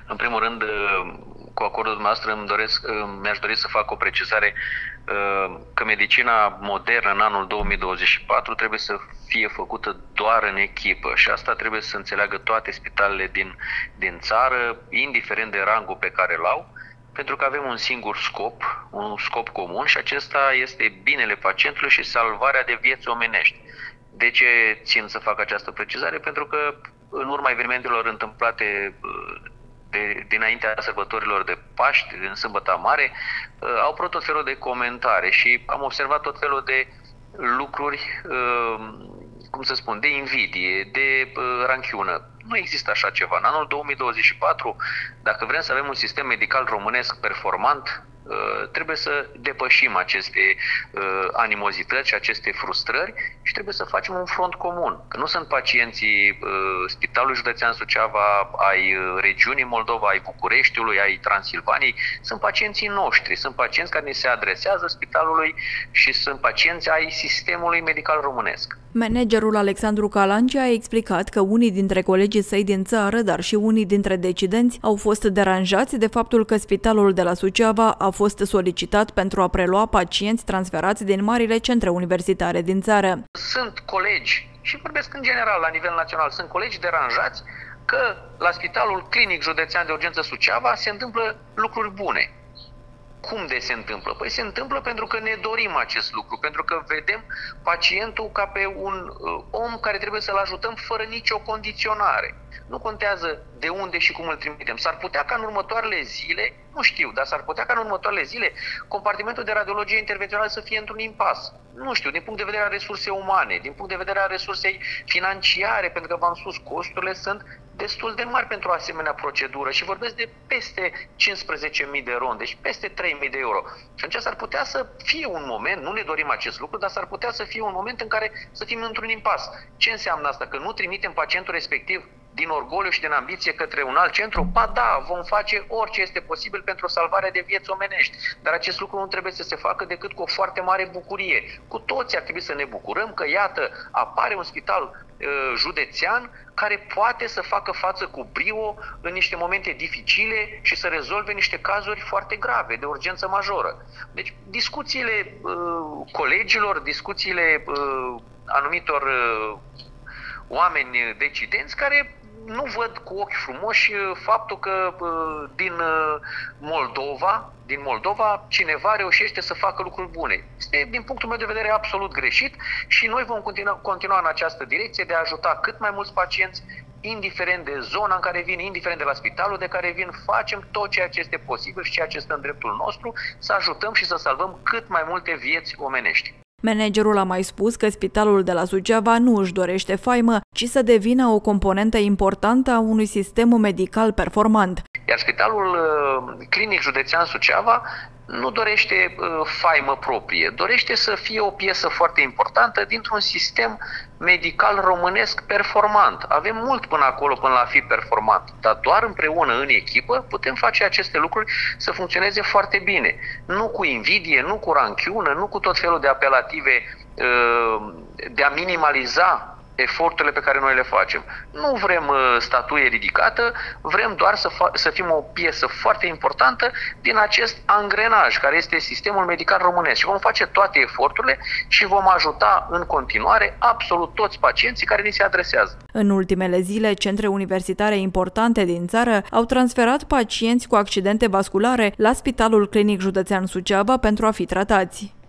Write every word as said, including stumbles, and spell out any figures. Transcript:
În primul rând, cu acordul dumneavoastră îmi doresc, mi-aș dori să fac o precizare că medicina modernă în anul două mii douăzeci și patru trebuie să fie făcută doar în echipă și asta trebuie să înțeleagă toate spitalele din, din țară, indiferent de rangul pe care îl au, pentru că avem un singur scop, un scop comun și acesta este binele pacientului și salvarea de vieți omenești. De ce țin să fac această precizare? Pentru că în urma evenimentelor întâmplate de, dinaintea sărbătorilor de Paști, în Sâmbăta Mare, au apărut tot felul de comentarii și am observat tot felul de lucruri, cum să spun, de invidie, de ranchiună. Nu există așa ceva. În anul două mii douăzeci și patru, dacă vrem să avem un sistem medical românesc performant, trebuie să depășim aceste animozități și aceste frustrări și trebuie să facem un front comun. Că nu sunt pacienții Spitalului Județean Suceava, ai regiunii Moldova, ai Bucureștiului, ai Transilvaniei, sunt pacienții noștri, sunt pacienți care ni se adresează spitalului și sunt pacienți ai sistemului medical românesc. Managerul Alexandru Calanci a explicat că unii dintre colegii săi din țară, dar și unii dintre decidenți, au fost deranjați de faptul că spitalul de la Suceava a fost solicitat pentru a prelua pacienți transferați din marile centre universitare din țară. Sunt colegi, și vorbesc în general la nivel național, sunt colegi deranjați că la Spitalul Clinic Județean de Urgență Suceava se întâmplă lucruri bune. Cum de se întâmplă? Păi se întâmplă pentru că ne dorim acest lucru, pentru că vedem pacientul ca pe un uh, om care trebuie să-l ajutăm fără nicio condiționare. Nu contează de unde și cum îl trimitem. S-ar putea ca în următoarele zile, nu știu, dar s-ar putea ca în următoarele zile compartimentul de radiologie intervențională să fie într-un impas. Nu știu, din punct de vedere a resursei umane, din punct de vedere a resursei financiare, pentru că v-am spus, costurile sunt destul de mari pentru o asemenea procedură și vorbesc de peste cincisprezece mii de ron, deci peste trei mii de euro. Și atunci s-ar putea să fie un moment, nu ne dorim acest lucru, dar s-ar putea să fie un moment în care să fim într-un impas. Ce înseamnă asta? Că nu trimitem pacientul respectiv din orgoliu și din ambiție către un alt centru? Ba da, vom face orice este posibil pentru salvarea de vieți omenești. Dar acest lucru nu trebuie să se facă decât cu o foarte mare bucurie. Cu toții ar trebui să ne bucurăm că, iată, apare un spital uh, județean care poate să facă față cu brio în niște momente dificile și să rezolve niște cazuri foarte grave, de urgență majoră. Deci, discuțiile uh, colegilor, discuțiile uh, anumitor uh, oameni decidenți care nu văd cu ochi frumoși faptul că din Moldova, din Moldova cineva reușește să facă lucruri bune. Este, din punctul meu de vedere, absolut greșit și noi vom continua, continua în această direcție de a ajuta cât mai mulți pacienți, indiferent de zona în care vin, indiferent de la spitalul de care vin, facem tot ceea ce este posibil și ceea ce este în dreptul nostru, să ajutăm și să salvăm cât mai multe vieți omenești. Managerul a mai spus că spitalul de la Suceava nu își dorește faimă, ci să devină o componentă importantă a unui sistem medical performant. Iar Spitalul Clinic Județean Suceava nu dorește faimă proprie, dorește să fie o piesă foarte importantă dintr-un sistem medical românesc performant. Avem mult până acolo, până la a fi performant, dar doar împreună, în echipă, putem face aceste lucruri să funcționeze foarte bine. Nu cu invidie, nu cu ranchiună, nu cu tot felul de apelative de a minimaliza eforturile pe care noi le facem. Nu vrem statuie ridicată, vrem doar să, să fim o piesă foarte importantă din acest angrenaj care este sistemul medical românesc și vom face toate eforturile și vom ajuta în continuare absolut toți pacienții care ni se adresează. În ultimele zile, centre universitare importante din țară au transferat pacienți cu accidente vasculare la Spitalul Clinic Județean Suceava pentru a fi tratați.